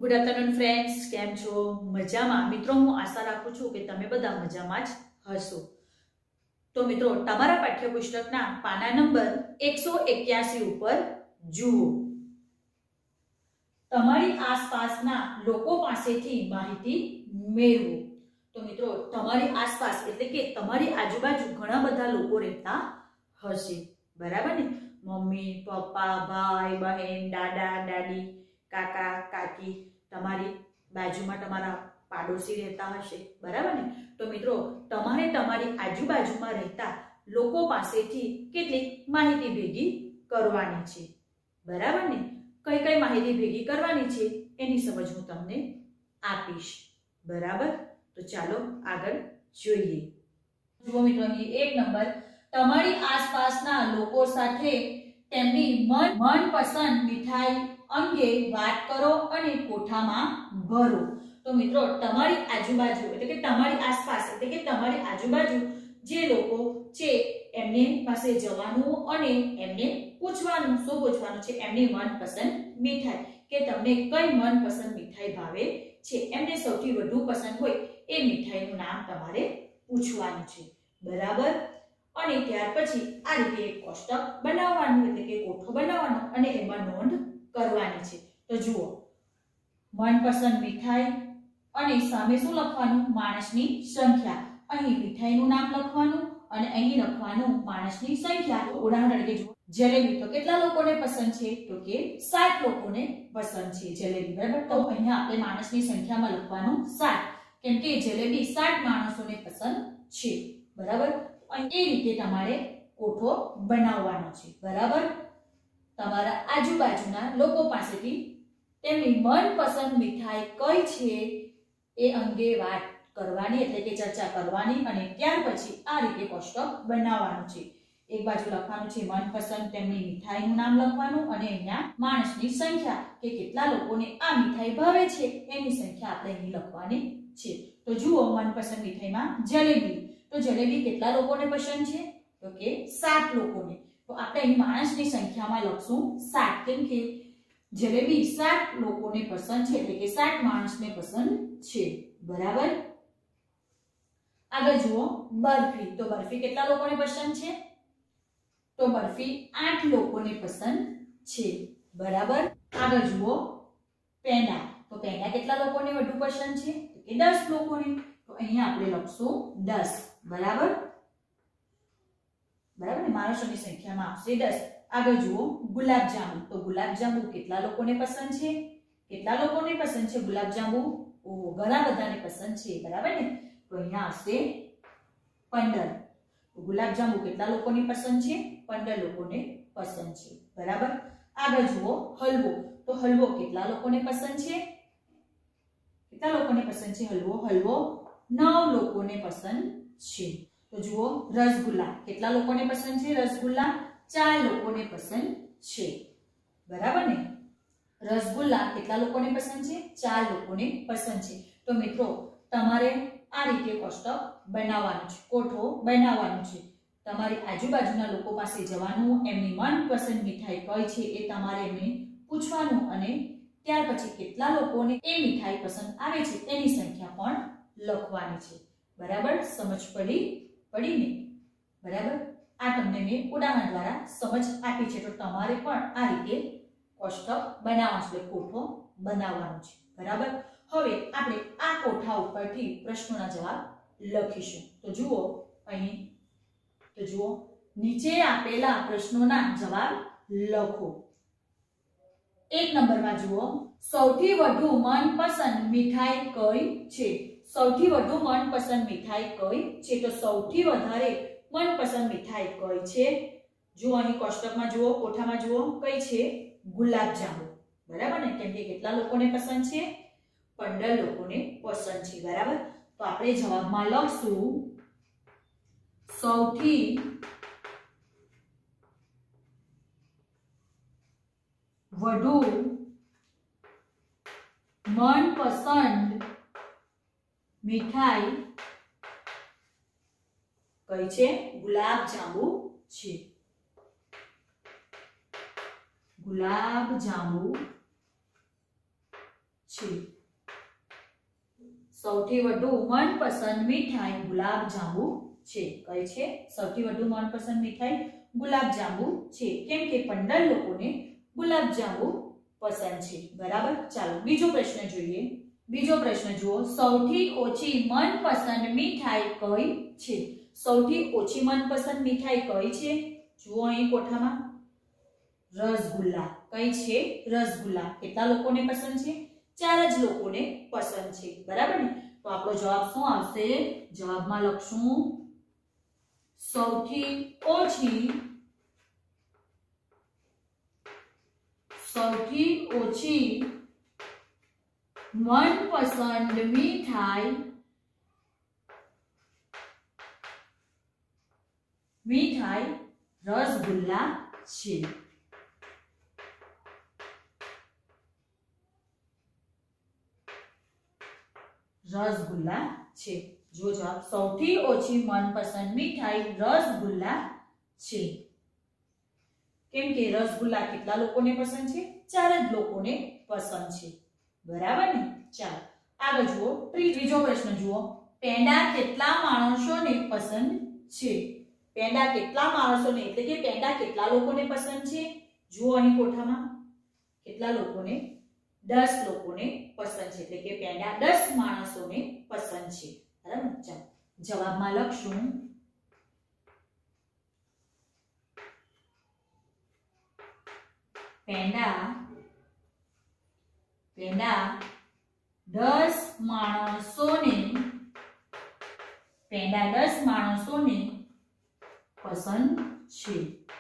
Good afternoon friends, કેમ છો? મજામાં? મિત્રો, હું આશા રાખું છું કે તમે બધા મજામાં જ હશો. તો મિત્રો, તમારા પાઠ્યપુસ્તકના પાના નંબર 181 ઉપર જુઓ. તમારી આસપાસના લોકો પાસેથી માહિતી મેળવો. તો મિત્રો, તમારી આસપાસ એટલે કે તમારી આજુબાજુ ઘણા બધા લોકો રહેતા હશે, બરાબર ને? મમ્મી, પપ્પા, ભાઈ, બહેન, દાદા, દાદી, કાકા, કાકી, તમારી બાજુમાં તમારા પાડોશી રહેતા હશે, બરાબર ને? તો મિત્રો, તમારે તમારી આજુબાજુમાં રહેતા લોકો પાસેથી કેટલીક માહિતી ભેગી કરવાની છે, બરાબર ને? કઈ કઈ માહિતી ભેગી કરવાની છે એની સમજ હું તમને આપીશ, બરાબર? તો ચાલો આગળ જોઈએ. જુઓ મિત્રો, અહીં 1 નંબર, તમારી આસપાસના લોકો સાથે તેમની મનપસંદ મીઠાઈ અંગે વાત કરો અને કોઠામાં ભરો. તો મિત્રો, તમારી આજુબાજુ એટલે કે તમારી આસપાસ એટલે કે તમારી આજુબાજુ જે લોકો છે એમને પાસે જવાનું અને એમને પૂછવાનું. શું પૂછવાનું છે? એમની મનપસંદ મીઠાઈ, કે તમને કઈ મનપસંદ મીઠાઈ ભાવે છે, એમને સૌથી વધુ પસંદ હોય એ મીઠાઈનું નામ તમારે પૂછવાનું છે, બરાબર? અને ત્યાર પછી આ રીતે એક કોષ્ટક બનાવવાનું એટલે કે કોઠો બનાવવાનો અને એમાં નોંધ કરવાની છે. તો જુઓ, મનપસંદ મીઠાઈ અને સામે શું લખવાનું? માણસની સંખ્યા. અહીં મીઠાઈનું નામ લખવાનું અને અહીં લખવાનું માણસની સંખ્યા. ઉદાહરણ તરીકે જુઓ, જલેબી તો કેટલા લોકોને પસંદ છે? તો કે 7 લોકોને પસંદ છે જલેબી, બરાબર? તો અહીંયા આપણે માણસની સંખ્યામાં લખવાનું 7, કેમ કે જલેબી 7 માણસોને પસંદ છે, બરાબર? અને એ રીતે તમારે કોઠો બનાવવાનો છે, બરાબર? તમારા આજુબાજુના લોકો પાસેથી તેમની મનપસંદ મીઠાઈ કઈ છે એ અંગે વાત કરવાની એટલે કે ચર્ચા કરવાની અને ત્યાર પછી આ રીતે કોષ્ટક બનાવવાનું છે. એક બાજુ લખવાનું છે મનપસંદ તેમની મીઠાઈનું નામ લખવાનું અને અહીંયા માણસની સંખ્યા, કે કેટલા લોકોને આ મીઠાઈ ભાવે છે એની સંખ્યા આપણે અહીં લખવાની છે. તો જુઓ, મનપસંદ મીઠાઈમાં જલેબી. તો જલેબી કેટલા લોકોને પસંદ છે? તો કે 7 લોકોને. તો આપણે અહીં માણસની સંખ્યામાં લખશું 7, કેમ કે જલેબી 7 લોકોને પસંદ છે એટલે કે 7 માણસને પસંદ છે, બરાબર? આગળ જુઓ, બરફી. તો બરફી કેટલા લોકોને પસંદ છે? તો બરફી 8 લોકોને પસંદ છે, બરાબર? આગળ જુઓ, પેંડા. તો પેંડા કેટલા લોકોને વધુ પસંદ છે? તો કે 10 લોકોને. તો અહીંયા આપણે લખશું 10, બરાબર? બરાબર ને? માણસોની સંખ્યામાં આવશે 10. આગળ જુઓ, ગુલાબજાંબુ. તો ગુલાબજાંબુ કેટલા લોકોને પસંદ છે? કેટલા લોકોને પસંદ છે ગુલાબજાંબુ? ઓહો, ઘણા બધાને પસંદ છે, બરાબર ને? તો અહીંયા આવશે 15. તો ગુલાબજાંબુ કેટલા લોકોને પસંદ છે? 15 લોકોને પસંદ છે, બરાબર? આગળ જુઓ, હલવો. તો હલવો કેટલા લોકોને પસંદ છે? કેટલા લોકોને પસંદ છે હલવો? હલવો 9 લોકોને પસંદ છે. તો જુઓ, રસગુલ્લા. કેટલા લોકોને પસંદ છે રસગુલ્લા? 4 લોકોને પસંદ છે, બરાબર ને? રસગુલ્લા કેટલા લોકોને પસંદ છે? 4 લોકોને પસંદ છે. તો મિત્રો, તમારે આ રીતે કોષ્ટક બનાવવાનું છે, કોઠો બનાવવાનો છે. તમારી આજુબાજુના લોકો પાસે જવાનું, એમની મનપસંદ મીઠાઈ કઈ છે એ તમારે એમને પૂછવાનું અને ત્યાર પછી કેટલા લોકોને એ મીઠાઈ પસંદ આવે છે એની સંખ્યા પણ લખવાની છે, બરાબર? સમજ પડી ને? બરાબર? આ તમને મેં ઉદાહરણ દ્વારા સમજ આપી છે. તો તમારે પણ આ રીતે કોષ્ટક બનાવવાનું છે, કોઠો બનાવવાનો છે, બરાબર? હવે આપણે આ કોઠા ઉપરથી પ્રશ્નોના જવાબ લખીશું. તો જુઓ, અહીં તો જુઓ, નીચે આપેલા પ્રશ્નોના જવાબ લખો. 1 નંબરમાં જુઓ, સૌથી વધુ મનપસંદ મીઠાઈ કઈ છે? સૌથી વધુ મનપસંદ મીઠાઈ કઈ છે? તો સૌથી વધારે મનપસંદ મીઠાઈ કઈ છે? જુઓ, અહીં કોષ્ટકમાં જુઓ, કોઠામાં જુઓ, કઈ છે? ગુલાબજાંબુ, બરાબર ને? કેમ કે કેટલા લોકોને પસંદ છે? 15 લોકોને પસંદ છે, બરાબર? તો આપણે જવાબમાં લખશું સૌથી વધુ મનપસંદ મીઠાઈ કઈ છે? ગુલાબજાંબુ છે. ગુલાબજાંબુ છે. સૌથી વધુ મનપસંદ મીઠાઈ ગુલાબજાંબુ છે. કઈ છે? સૌથી વધુ મનપસંદ મીઠાઈ ગુલાબજાંબુ છે. કેમ કે 15 લોકોને ગુલાબજાંબુ પસંદ છે. બરાબર. ચાલો બીજો પ્રશ્ન જોઈએ. બીજો પ્રશ્ન જુઓ. સૌથી ઓછી મનપસંદ મીઠાઈ કઈ છે? સૌથી ઓછી મનપસંદ મીઠાઈ કઈ છે? જુઓ અહીં કોઠામાં રસગુલ્લા. કઈ છે? રસગુલ્લા. કેટલા લોકોને પસંદ છે? 4 જ લોકોને પસંદ છે. બરાબર ને? તો આપણો જવાબ શું આવશે? જવાબમાં લખશું સૌથી ઓછી મનપસંદ મીઠાઈ રસગુલ્લા છે. રસગુલ્લા છે. જો જવાબ સૌથી ઓછી મનપસંદ મીઠાઈ રસગુલ્લા છે. કેમ કે રસગુલ્લા કેટલા લોકોને પસંદ છે? 4 જ લોકોને પસંદ છે. બરાબર ને? ચાલો આગળ જુઓ. ત્રીજો પ્રશ્ન જુઓ. પેંડા કેટલા માણસોને પસંદ છે? પેંડા કેટલા માણસોને એટલે કે પેંડા કેટલા લોકોને પસંદ છે? જુઓ અહીં કોઠામાં કેટલા લોકોને? 10 લોકોને પસંદ છે. એટલે કે પેંડા 10 માણસોને પસંદ છે. બરાબર. ચાલો જવાબમાં લખશું પેંડા 10 માણસોને પસંદ છે.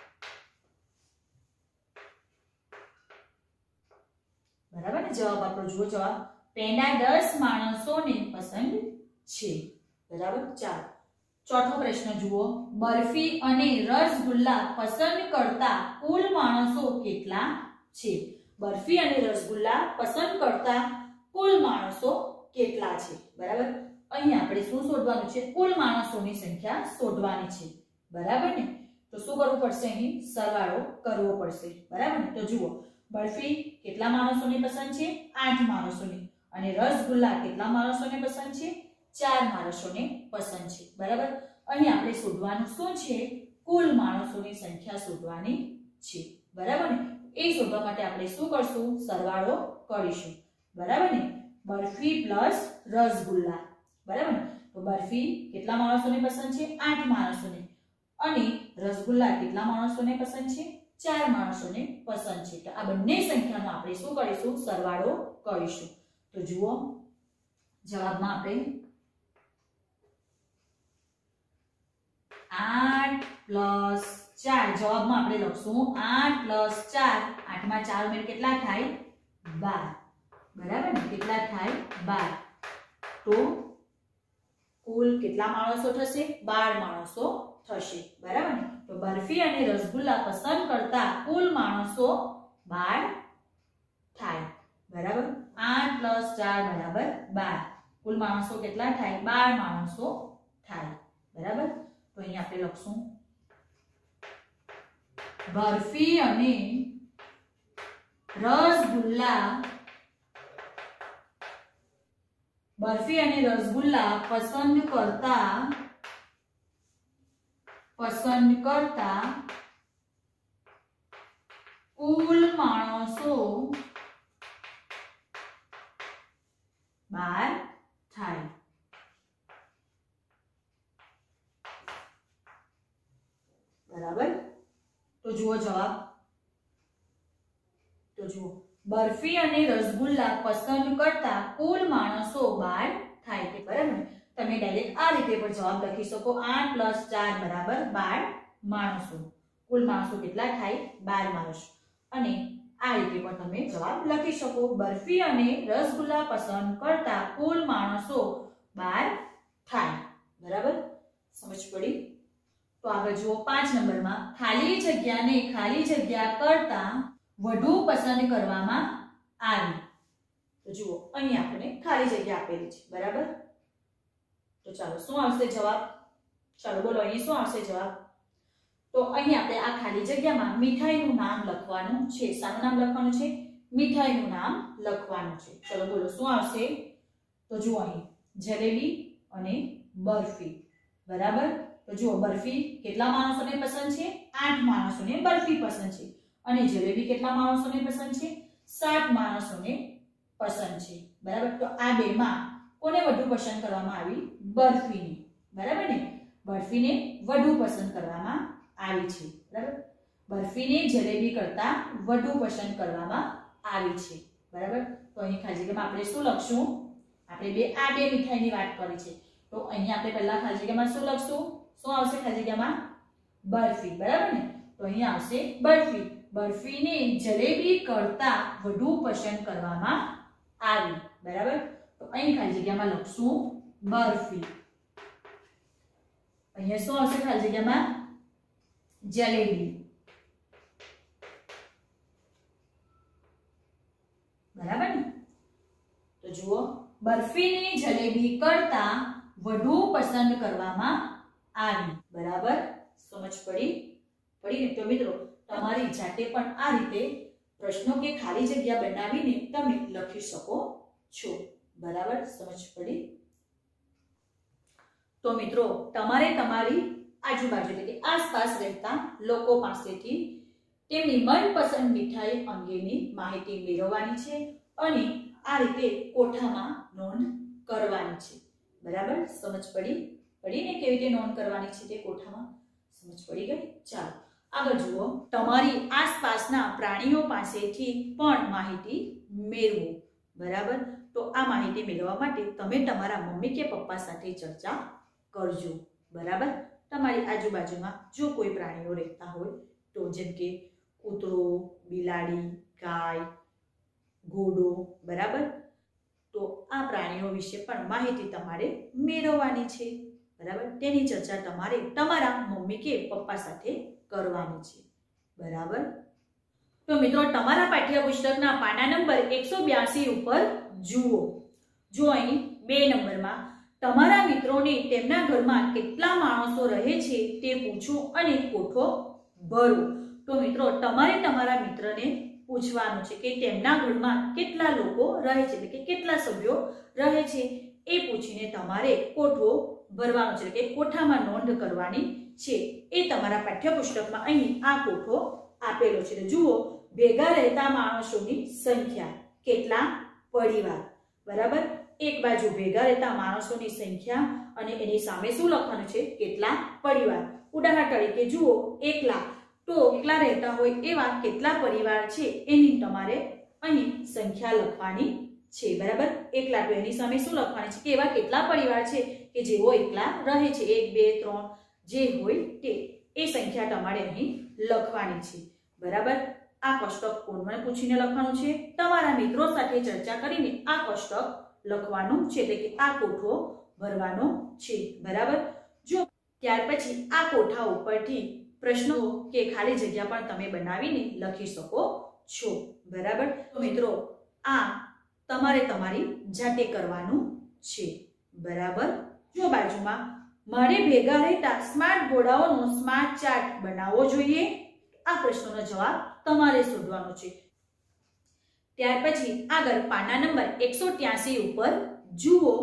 બરાબર ને? જવાબ આપણો જુઓ. જવાબ પેંડા 10 માણસોને પસંદ છે. બરાબર. ચાલો ચોથો પ્રશ્ન જુઓ. બરફી અને રસગુલ્લા પસંદ કરતા કુલ માણસો કેટલા છે? બરફી અને રસગુલ્લા પસંદ કરતા કુલ માણસો કેટલા છે? બરાબર. અહીં આપણે શું શોધવાનું છે? કુલ માણસોની સંખ્યા શોધવાની છે. બરાબર ને? તો શું કરવું પડશે? અહીં સરવાળો કરવો પડશે. બરાબર ને? તો જુઓ બરફી કેટલા માણસોને પસંદ છે? 8 માણસોને. અને રસગુલ્લા કેટલા માણસોને પસંદ છે? 4 માણસોને પસંદ છે. બરાબર. અહીં આપણે શોધવાનું શું છે? કુલ માણસોની સંખ્યા શોધવાની છે. બરાબર ને? એ શોધવા માટે આપણે શું કરશું? સરવાળો કરીશું. બરાબર ને? બરફી પ્લસ રસગુલ્લા. બરાબર ને? તો બરફી કેટલા માણસોને પસંદ છે? 8 માણસોને. અને રસગુલ્લા કેટલા માણસોને પસંદ છે? 4 માણસોને પસંદ છે. તો આ બંને સંખ્યાનો આપણે શું કરીશું? સરવાળો કરીશું. તો જુઓ જવાબમાં આપણે 8 પ્લસ 4 જવાબમાં આપણે લખશું 8 પ્લસ 4. 8 માં 4 ઉમેર કેટલા થાય? 12. બરાબર ને? કેટલા થાય? 12. તો કુલ કેટલા માણસો થશે? 12 માણસો થશે. બરાબર ને? તો બરફી અને રસગુલ્લા પસંદ કરતા કુલ માણસો 12 થાય. બરાબર. 8 પ્લસ 4 બરાબર 12. કુલ માણસો કેટલા થાય? 12 માણસો થાય. બરાબર. તો અહીં આપણે લખશું બરફી અને રસગુલ્લા પસંદ કરતા કુલ માણસો 12 થાય. બરાબર. તો જુઓ જવાબ. તો જુઓ બરફી અને રસગુલ્લા પસંદ કરતા કુલ માણસો 12 થાય. કે બરાબર. તમે ડાયરેક્ટ આ રીતે પણ જવાબ લખી શકો. 8 પ્લસ 4 બરાબર 12 માણસો. કુલ માણસો કેટલા થાય? 12 માણસો. અને આ રીતે પણ તમે જવાબ લખી શકો. બરફી અને રસગુલ્લા પસંદ કરતા કુલ માણસો 12 થાય. બરાબર. સમજ પડી? તો આગળ જુઓ 5 નંબરમાં ખાલી જગ્યાને ખાલી જગ્યા કરતા વધુ પસંદ કરવામાં આવી. તો જુઓ અહીં આપણે ખાલી જગ્યા આપેલી છે. બરાબર. તો ચાલો શું આવશે જવાબ? ચાલો બોલો અહીં શું આવશે જવાબ? તો અહીં આપણે આ ખાલી જગ્યામાં મીઠાઈનું નામ લખવાનું છે. શાનું નામ લખવાનું છે? મીઠાઈનું નામ લખવાનું છે. ચલો બોલો શું આવશે? તો જુઓ અહીં જલેબી અને બરફી. બરાબર. તો જુઓ બરફી કેટલા માણસોને પસંદ છે? 8 માણસોને બરફી પસંદ છે. અને જલેબી કેટલા માણસોને પસંદ છે? 7 માણસોને પસંદ છે. બરાબર. તો આ બેમાં કોને વધુ પસંદ કરવામાં આવી? બરફીને. બરાબર ને? બરફીને વધુ પસંદ કરવામાં આવી છે. બરાબર. બરફીને જલેબી કરતા વધુ પસંદ કરવામાં આવી છે. બરાબર. તો અહીં ખાલી જગ્યામાં આપણે શું લખશું? આપણે આ બે મીઠાઈની વાત કરી છે. તો અહીંયા આપણે પહેલા ખાલી જગ્યામાં શું લખશું? શું આવશે ખાલી જગ્યામાં? બરફી. બરાબર ને? તો અહીંયા આવશે બરફી. બરફીને જલેબી કરતા વધુ પસંદ કરવામાં આવી. બરાબર. તો અહીં ખાલી જગ્યામાં લખશું બરફી. અહીંયા શું આવશે ખાલી જગ્યામાં? જલેબી. બરાબર ને? તો જુઓ બરફીને જલેબી કરતા વધુ પસંદ કરવામાં આવી. બરાબર. સમજ પડી? પડી ને? તો મિત્રો તમારી જાતે પણ આ રીતે પ્રશ્નો કે ખાલી જગ્યા બનાવીને તમે લખી શકો છો. બરાબર. સમજ પડી? તો મિત્રો તમારે તમારી આજુબાજુ એટલે કે આસપાસ રહેતા લોકો પાસેથી તેમની મનપસંદ મીઠાઈ અંગેની માહિતી મેળવવાની છે અને આ રીતે કોઠામાં નોંધ કરવાની છે. બરાબર. સમજ પડી? પડી ને? કેવી રીતે નોંધ કરવાની છે તે કોઠામાં? સમજ પડી ગઈ? ચાલો આગળ જુઓ. તમારી આસપાસના પ્રાણીઓ પાસેથી પણ માહિતી મેળવો. બરાબર. તો આ માહિતી મેળવવા માટે તમે તમારા મમ્મી કે પપ્પા સાથે ચર્ચા કરજો. બરાબર. તમારી આજુબાજુમાં જો કોઈ પ્રાણીઓ રહેતા હોય તો જેમ કે કૂતરો, બિલાડી, ગાય, ઘોડો. બરાબર. તો આ પ્રાણીઓ વિશે પણ માહિતી તમારે મેળવવાની છે. બરાબર. તેની ચર્ચા તમારે તમારા મમ્મી કે પપ્પા સાથે કરવાની છે. બરાબર. તો મિત્રો તમારા પાઠ્યપુસ્તકના પાના નંબર 182 ઉપર જુઓ. જો અહીં 2 નંબરમાં તમારા મિત્રોને તેમના ઘરમાં કેટલા માણસો રહે છે તે પૂછો અને કોઠો ભરો. તો મિત્રો તમારે તમારા મિત્રને પૂછવાનું છે કે તેમના ઘરમાં કેટલા લોકો રહે છે એટલે કે કેટલા સભ્યો રહે છે એ પૂછીને તમારે કોઠો ભરવાનો છે કે કોઠામાં નોંધ કરવાની છે. એ તમારા પાઠ્યપુસ્તકમાં અહીં આ કોઠો આપેલો છે. જુઓ ભેગા રહેતા માણસોની સંખ્યા, કેટલા પરિવાર. બરાબર. એક બાજુ ભેગા રહેતા માણસોની સંખ્યા અને એની સામે શું લખવાનું છે? કેટલા પરિવાર. ઉદાહરણ તરીકે જુઓ એકલા. તો એકલા રહેતા હોય એવા કેટલા પરિવાર છે એની તમારે અહીં સંખ્યા લખવાની છે. બરાબર. એકલા તો એની સામે શું લખવાની છે કે એવા કેટલા પરિવાર છે કે જેઓ એકલા રહે છે. 1 2 3 જે હોય તે એ સંખ્યા તમારે અહીં લખવાની છે. બરાબર. આ કોષ્ટક કોને પૂછીને લખવાનું છે? તમારા મિત્રો સાથે ચર્ચા કરીને આ કોષ્ટક લખવાનું છે એટલે કે આ કોઠો ભરવાનો છે. બરાબર. જો ત્યાર પછી આ કોઠા ઉપરથી પ્રશ્નો કે ખાલી જગ્યા પણ તમે બનાવીને લખી શકો છો. બરાબર. તો મિત્રો આ તમારે તમારી જાતે કરવાનું છે. બરાબર. જો બાજુમાં મારે ભેગા રહેતા સ્માર્ટ ઘોડાઓનો સ્માર્ટ ચાર્ટ બનાવવો જોઈએ. આ પ્રશ્નનો જવાબ તમારે શોધવાનો છે. ત્યાર પછી આગળ પાના નંબર 183 ઉપર જુઓ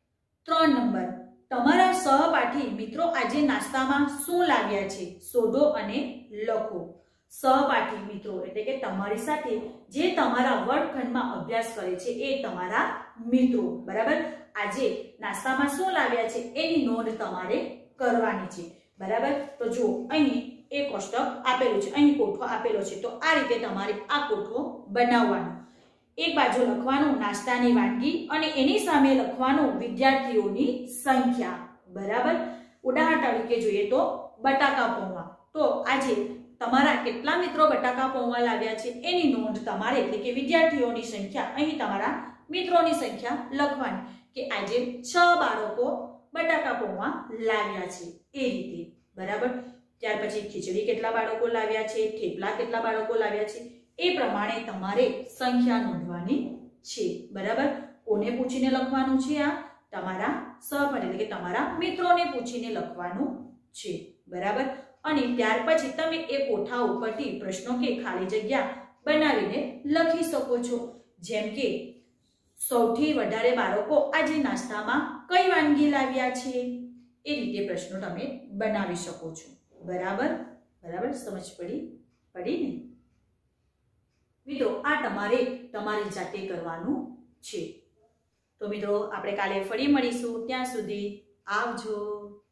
3 નંબર. તમારા સહપાઠી મિત્રો આજે નાસ્તામાં શું લાવ્યા છે શોધો અને લખો. સહપાઠી મિત્રો એટલે કે તમારી સાથે જે તમારા વર્ગખંડમાં અભ્યાસ કરે છે એ તમારા મિત્રો. બરાબર. આજે નાસ્તામાં શું લાવ્યા છે એની નોંધ તમારે કરવાની છે. બરાબર. તો જુઓ અહીં એક કોષ્ટક આપેલું છે, અહીં કોઠો આપેલો છે. તો આ રીતે તમારે આ કોઠો બનાવવાનો. એક બાજુ લખવાનું નાસ્તાની વાનગી અને એની સામે લખવાનું વિદ્યાર્થીઓની સંખ્યા. બરાબર. ઉદાહરણ તરીકે જોઈએ તો બટાકા પૌવા. તો આજે તમારા કેટલા મિત્રો બટાકા પૌવા લાવ્યા છે એની નોંધ તમારે એટલે કે વિદ્યાર્થીઓની સંખ્યા અહીં તમારા મિત્રોની સંખ્યા લખવાની કે આજે 6 બાળકો બટાકા પૌવા લાવ્યા છે એ રીતે. બરાબર. ત્યાર પછી ખીચડી કેટલા બાળકો લાવ્યા છે, થેપલા કેટલા બાળકો લાવ્યા છે એ પ્રમાણે તમારે સંખ્યા નોંધવાની છે. બરાબર. કોને પૂછીને લખવાનું છે? આ તમારા સહપાઠી એટલે કે તમારા મિત્રોને પૂછીને લખવાનું છે. બરાબર. અને ત્યાર પછી તમે એ કોઠા ઉપરથી પ્રશ્નો કે ખાલી જગ્યા બનાવીને લખી શકો છો. જેમ કે સૌથી વધારે બાળકો આજે નાસ્તામાં કઈ વાનગી લાવ્યા છે, એ રીતે પ્રશ્નો તમે બનાવી શકો છો. બરાબર બરાબર, સમજ પડી ને? મિત્રો, આ તમારે તમારી જાતે કરવાનું છે. તો મિત્રો, આપણે કાલે ફરી મળીશું. ત્યાં સુધી આવજો.